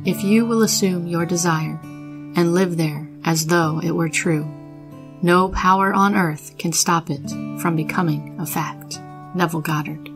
If you will assume your desire and live there as though it were true, no power on earth can stop it from becoming a fact. Neville Goddard.